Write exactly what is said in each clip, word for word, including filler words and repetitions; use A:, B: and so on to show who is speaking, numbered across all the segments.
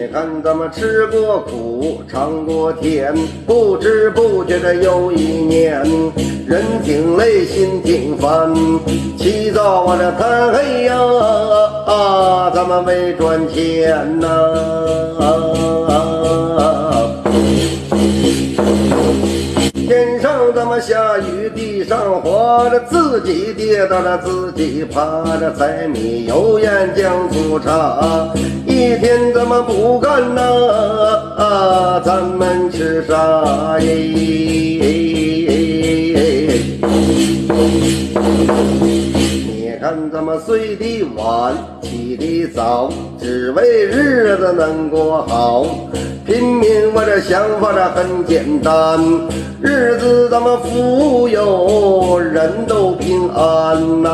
A: 你看咱们吃过苦，尝过甜，不知不觉的又一年。人挺累，心挺烦，起早啊这贪黑呀，啊，咱们为赚钱呐、天上咱们下雨，地上滑着，自己跌倒了自己爬着，柴米油盐酱醋茶，一天咱们不干呐、啊，咱们吃啥耶？你看咱们睡得晚，起得早，只为日子能过好。平民我这想法这很简单，日子咱们富有，人都平安呐、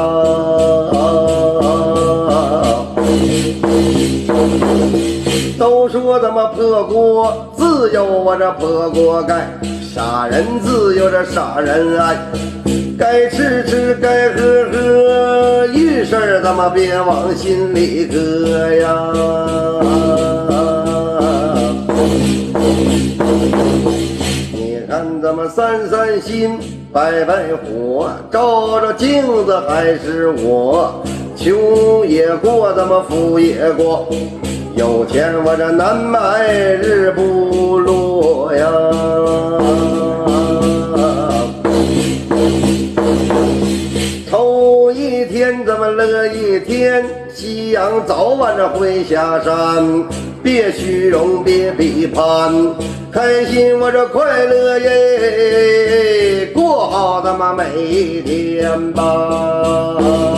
A: 都说咱们破锅自有我这破锅盖，杀人自有这杀人爱，该吃吃该喝喝，遇事儿咱们别往心里搁呀。你看咱们散散心，摆摆火，照照镜子还是我，穷也过，咱们富也过，有钱我这难买日不落呀。头一天咱们乐一天，夕阳早晚这会下山，别虚荣别批判，开心我这快乐耶，过好咱们每一天吧。